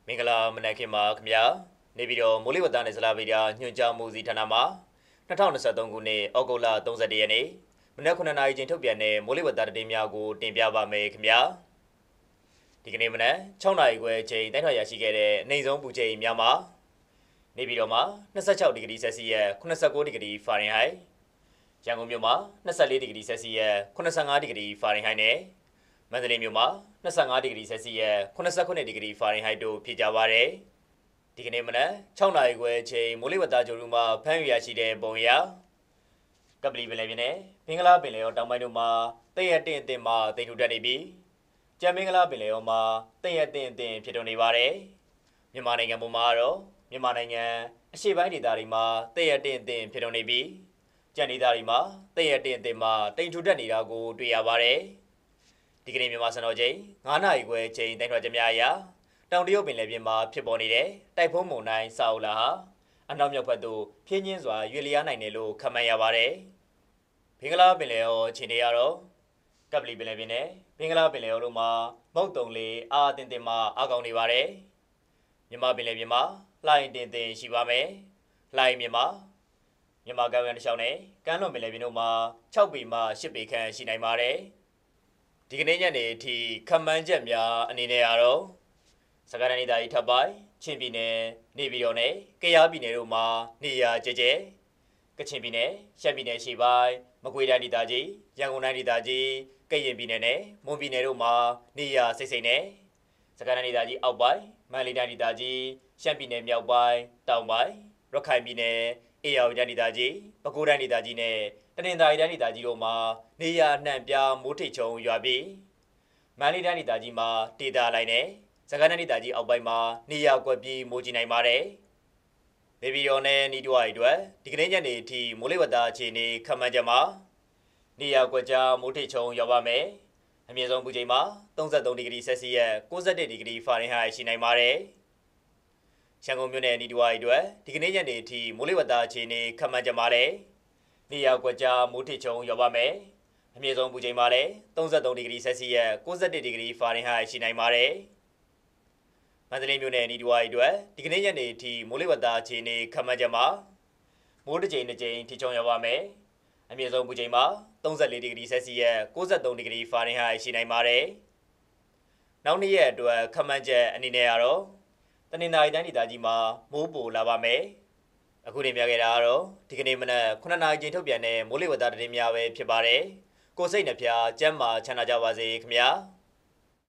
မင်္ဂလာမနက်ခင်းပါခင်ဗျာနေပြီးတော့မိုးလေဝသနဲ့ဇလာဗီဒီယာညွှန်ကြားမှုစီဌာနမှာ2023ခုနှစ်ဩဂုတ်လ31ရက်နေ့မနက်9:00နာရီချိန်ထုတ်ပြန်တဲ့မိုးလေဝသသတင်းများကိုတင်ပြပါမယ်ခင်ဗျာဒီကနေ့မနက်6:00နာရီခွဲချိန်တိုင်းထွာရရှိခဲ့တဲ့အနေဆုံးပူချိန်များမှာနေပြီးတော့မှာ26ဒီဂရီဆယ်စီယပ်89ဒီဂရီဖာရင်ဟိုက်ရန်ကုန်မြို့မှာ24ဒီဂရီဆယ်စီယပ်85ဒီဂရီဖာရင်ဟိုက်နဲ့မန္တလေးမြို့မှာ25ဒီဂရီဆယ်စီယပ်89ဒီဂရီဖာရင်ဟိုက်တို့ဖြစ်ကြပါတယ်။ဒီကနေ့မနက်6နာရီခွဲချိန်မိုးလေဝသကြိုးရူမှာဖမ်းယူရရှိတဲ့ပုံရကပလီပင်လယ်ပြင်နဲ့ဘင်္ဂလားပင်လယ်အော်တောင်ပိုင်းတို့မှာတည့်ရတဲ့အသင့်မှာတိမ်ထူတက်နေပြီးကြံဘင်္ဂလားပင်လယ်အော်မှာတည့်ရတဲ့အသင့်ဖြစ်တော်နေပါတယ်။မြန်မာနိုင်ငံပေါ်မှာတော့မြန်မာနိုင်ငံအရှေ့ပိုင်းဒေသတွေမှာတည့်ရတဲ့အသင့်ဖြစ်တော်နေပြီးကြံဒေသတွေမှာတည့်ရတဲ့အသင့်မှာတိမ်ထူတက်နေတာကိုတွေ့ရပါတယ်။ဒီကနေ့မြန်မာစံတော်ချိန်9နာရီခွဲချိန်တိုင်းထွာချက်များအရတောင်တရုတ်ပင်လယ်ပြင်မှာဖြစ်ပေါ်နေတဲ့တိုက်ဖုန်းမုန်တိုင်းဆာအိုလာဟာအနောက်မြောက်ဘက်သို့ဖြင်းချင်းစွာရွေ့လျားနိုင်တယ်လို့ခန့်မှန်းရပါတယ်။ဘင်္ဂလားပင်လယ်အော်ခြေနေရတော့ကပလီပင်လယ်ပြင်နဲ့ဘင်္ဂလားပင်လယ်အော်တို့မှာမုတ်တုံလေးအားအတင်မှအားကောင်းနေပါတယ်။မြန်မာပင်လယ်ပြင်မှာလှိုင်းတင်ရှိပါမယ်။လှိုင်းမြန်မာကမ်းခြေတစ်လျှောက်နဲ့ကမ်းလွန်ပင်လယ်ပြင်တို့မှာ6ပေမှ10ပေခန့်ရှိနိုင်ပါတယ်။ဒီကနေ့ညနေအထိခန့်မှန်းချက်များအနေနဲ့ကတော့စကိုင်းတိုင်းဒေသကြီးထပ်ပိုင်းချင်းပြည်နယ်နေပြည်တော်နဲ့ကယားပြည်နယ်တို့မှာနေရာကျကျကချင်ပြည်နယ်ရှမ်းပြည်နယ်ရှေ့ပိုင်းမကွေးတိုင်းဒေသကြီးရန်ကုန်တိုင်းဒေသကြီးကရင်ပြည်နယ်နဲ့မွန်ပြည်နယ်တို့မှာနေရာစိတ်နဲ့စကိုင်းတိုင်းဒေသကြီးအောက်ပိုင်းမန္တလေးတိုင်းဒေသကြီးရှမ်းပြည်နယ်မြောက်ပိုင်းတောင်ပိုင်းရခိုင်ပြည်နယ်အေရဝတီတိုင်းဒေသကြီးပဲခူးတိုင်းဒေသကြီးနဲ့တနင်္သာရီတိုင်းဒေသကြီးတို့မှာနေရာနှံ့ပြားမိုးထိပ်ချုံရွာပြီးမန္တလေးတိုင်းဒေသကြီးမှာဒေသလိုက်နဲ့စကိုင်းတိုင်းဒေသကြီးအောက်ပိုင်းမှာနေရာကွက်ပြီးမိုးကြီးနိုင်ပါတယ်။နေပြည်တော်နဲ့နီးတွားရီတွေဒီကနေ့ညနေအထိမိုးလေဝသအခြေအနေခန့်မှန်းချက်မှာနေရာကွက်ကြားမိုးထိပ်ချုံရွာပါမယ်။အမြင့်ဆုံးပူချိန်မှာ33ဒီဂရီဆယ်စီယပ်61ဒီဂရီဖာရင်ဟိုက်ရှိနိုင်ပါတယ်။ရန်ကုန်မြို့နယ်နီးတွားရီတွေဒီကနေ့ညနေအထိမိုးလေဝသအခြေအနေခန့်မှန်းချက်မှာလည်းနေရာကွက်ကြားမိုးထိပ်ချုံရွာပါမယ်။အမြင့်ဆုံးပူချိန်မှာလည်း33ဒီဂရီဆယ်စီယပ်61ဒီဂရီဖာရင်ဟိုက်ရှိနိုင်ပါတယ်။မန္တလေးမြို့နယ်နီးတွားရီတွေဒီကနေ့ညနေအထိမိုးလေဝသအခြေအနေခန့်မှန်းချက်မှာမိုးတစ်ကြိမ်တစ်ကြိမ်ထိချုံရွာပါမယ်။အမြင့်ဆုံးပူချိန်မှာ34ဒီဂရီဆယ်စီယပ်63ဒီဂရီဖာရင်ဟိုက်ရှိနိုင်ပါတယ်။နောက်နေ့ရက်အတွက်ခန့်မှန်းချက်အနေနဲ့ကတော့တနင်္သာရီတိုင်းဒေသကြီးမှာမိုးပိုလာပါမယ်။အခုတင်ပြခဲ့တာကတော့ဒီကနေ့မနက်9နာရီချိန်ထုတ်ပြန်တဲ့မိုးလေဝသသတင်းများပဲဖြစ်ပါတယ်။ကိုစိတ်နှဖျားကျမ်းမာချမ်းသာကြပါစေခင်ဗျာ။